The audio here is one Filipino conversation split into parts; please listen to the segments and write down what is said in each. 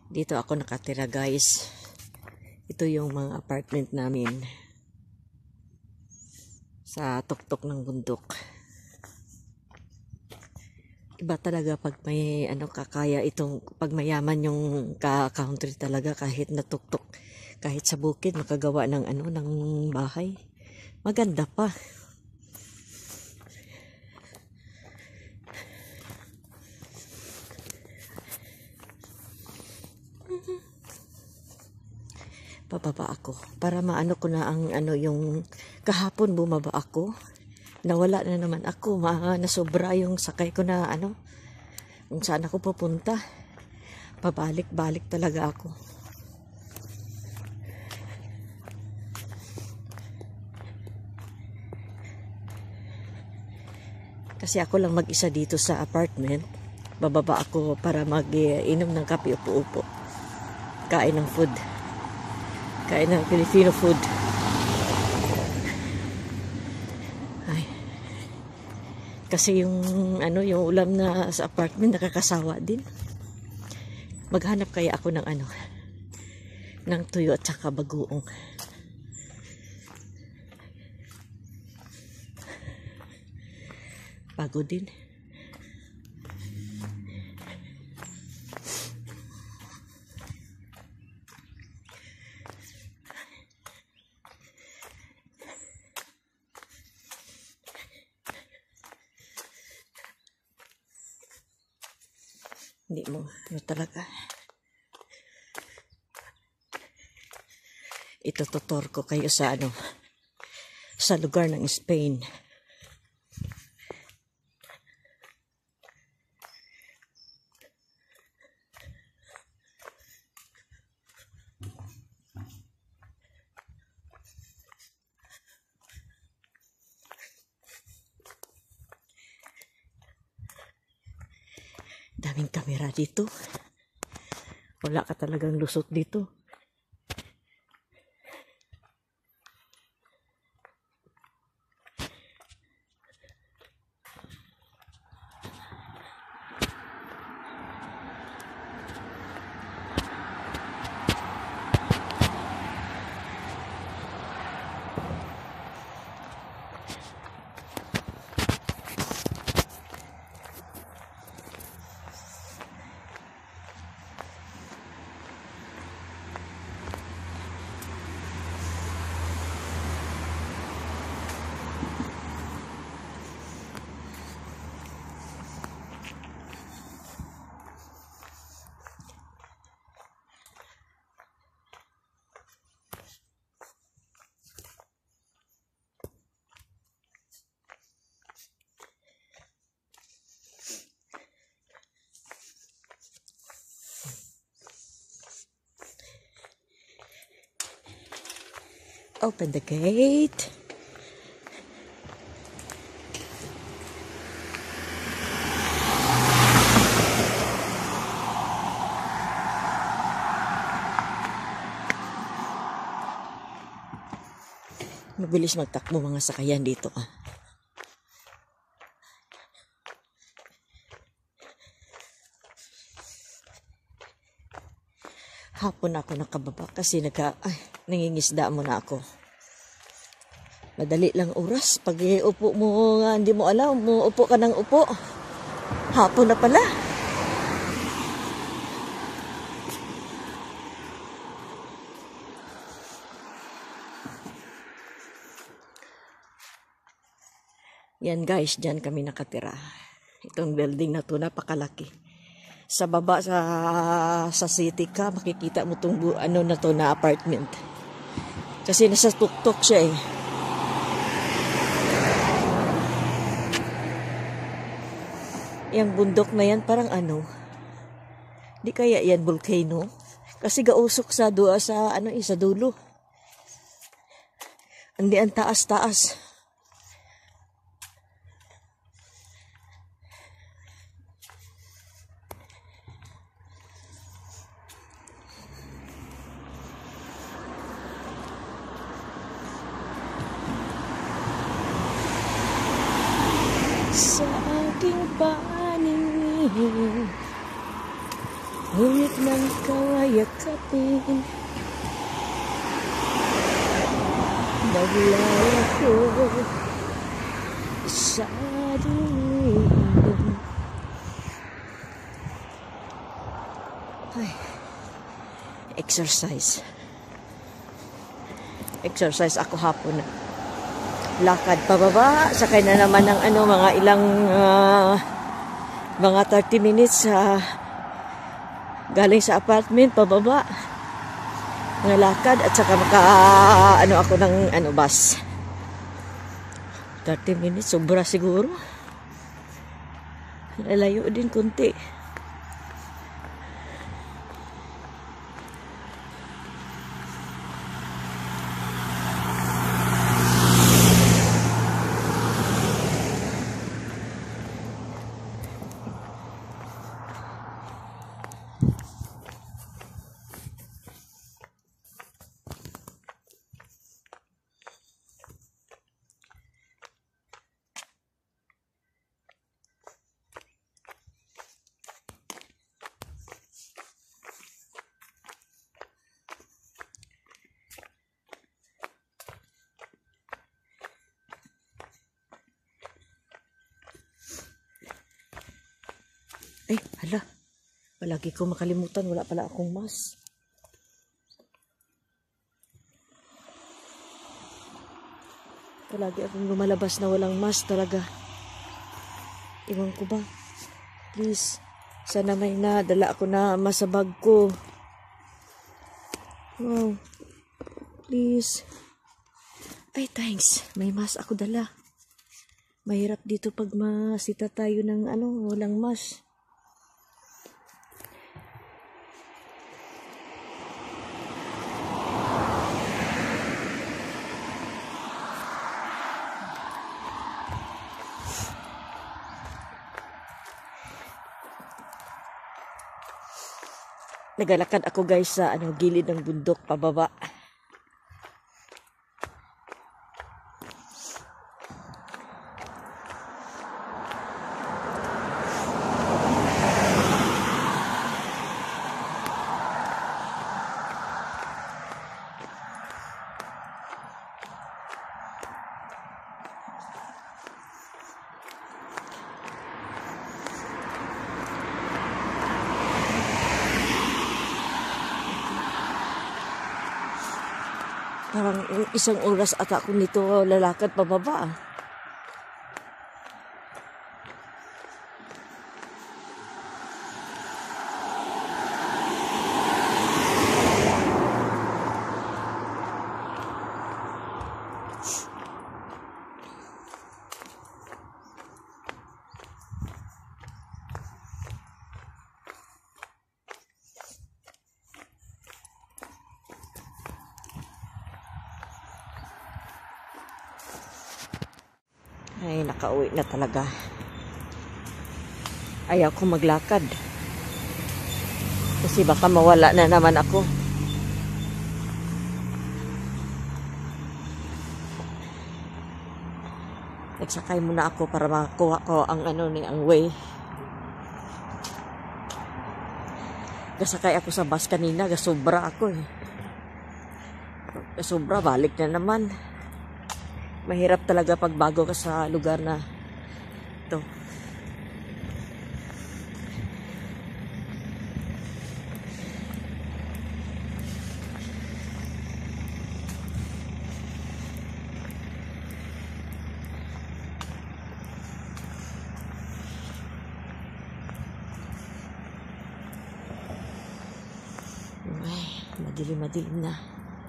Dito ako nakatira, guys. Ito yung mga apartment namin sa tuktok ng bundok. Iba talaga pag may kakaya itong pag mayaman yung country talaga, kahit na tuktok, kahit sa bukid makagawa ng ng bahay. Maganda pa. Pababa ako para maano ko na ang yung kahapon bumaba ako. Nawala na naman ako, nasobra yung sakay ko na kung saan ako pupunta. Pabalik-balik talaga ako. Kasi ako lang mag-isa dito sa apartment. Bababa ako para mag-inom ng kape, upo-upo. Kain ng food. Kain ng Filipino food. Ay. Kasi yung yung ulam na sa apartment nakakasawa din. Maghanap kaya ako ng ng tuyo at saka bagoong. Bago din. Hindi mo, talaga. Itututor ko kayo sa sa lugar ng Spain. Daming kamera dito. Wala ka talagang lusot dito. Open the gate. Mabilis magtakbo mga sakayan dito. Hapon ako nakababa kasi nangingisda muna ako. Madali lang oras. Pag upo mo nga, hindi mo alam, upo ka ng upo. Hapon na pala. Yan guys, dyan kami nakatira. Itong building na to, napakalaki. Sa baba sa city ka, makikita mo itong na to na apartment. Kasi nasa tuktok siya eh. Yang bundok na yan parang di kaya yan volcano? Kasi gausok sa dulo. Hindi ang taas-taas. Sa aking paningin ngunit nang ikaw ay yakapin, naglay ako sa dilim. Ay, exercise ako hapon. Lakad pababa, sakay na naman ng mga ilang mga 30 minutes galing sa apartment pababa. Mga lakad at saka ako ng bus. 30 minutes, sobra siguro. Lalayo din kunti. Ay, hala. Palagi ko makalimutan. Wala pala akong mask. Palagi akong lumalabas na walang mask talaga. Iwan ko ba? Please. Sana may nadala ako na mask sa bag ko. Wow. Please. Ay, thanks. May mask ako dala. Mahirap dito pag masita tayo ng walang mask. Nagalakad ako guys sa gilid ng bundok pababa. Parang isang oras ata ako nito lalakad pababa. Ay, nakauwi na talaga. Ayaw ko maglakad. Kasi baka mawala na naman ako. Nagsakay muna ako para makakuha ko ang ang way. Gasakay ako sa bus kanina, gasobra ako eh. Gasobra, balik na naman. Mahirap talaga pag bago ka sa lugar na ito. Ay, madilim-madilim na.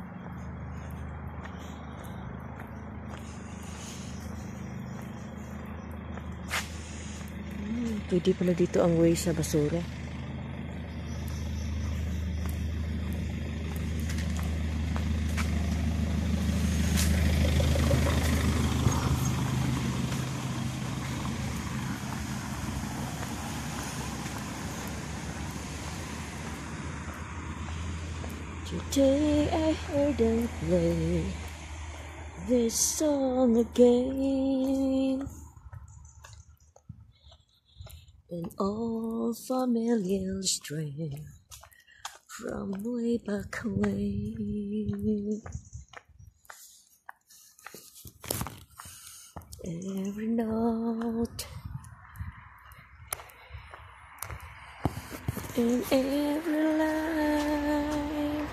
Pwede pala dito ang way sa basura. Today I heard them play this song again. An old familiar strain from way back when. Every note in every line,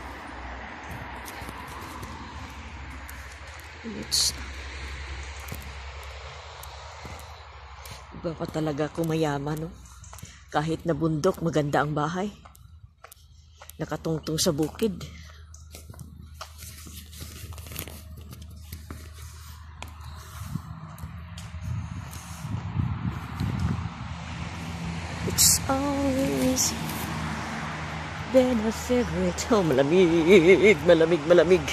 it's iba pa talaga kung mayaman, no? Kahit na bundok, maganda ang bahay. Nakatungtong sa bukid. It's always been a favorite. Oh, malamig, malamig, malamig.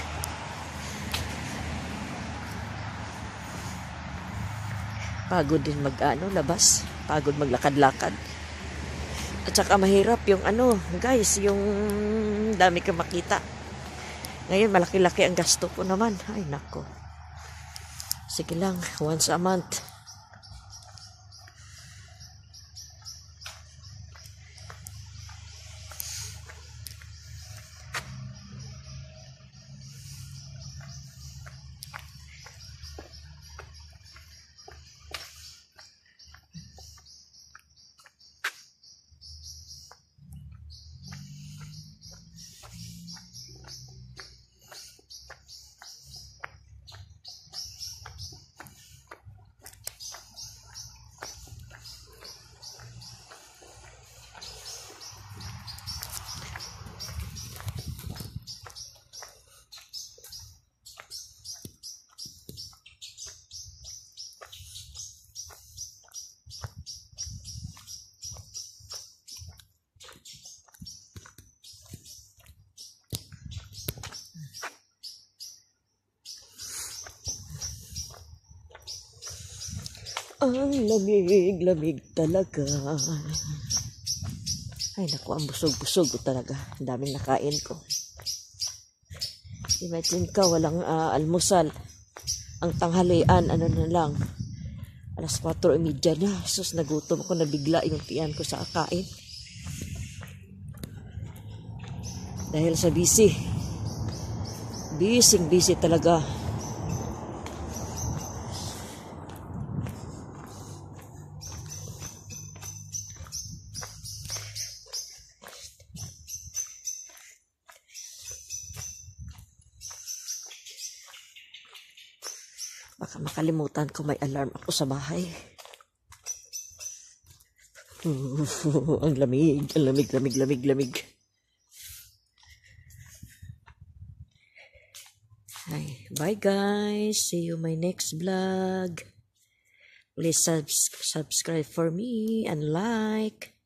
Pagod din labas. Pagod maglakad-lakad. At saka mahirap yung guys, yung dami kang makita. Ngayon, malaki-laki ang gasto ko naman. Ay, nako. Sige lang, once a month. Ang lamig-lamig talaga. Ay, naku, ang busog-busog ko talaga. Ang daming nakain ko. Imagine ka, walang almusal. Ang tanghalian, na lang. 4:30 na. Sus, nagutom ako, nabigla yung tiyan ko sa akain. Dahil sa busy. Busy talaga. Baka makalimutan ko may alarm ako sa bahay. Ang lamig, ang lamig, lamig, lamig, lamig. Hi, bye guys. See you my next vlog. Please subscribe for me and like.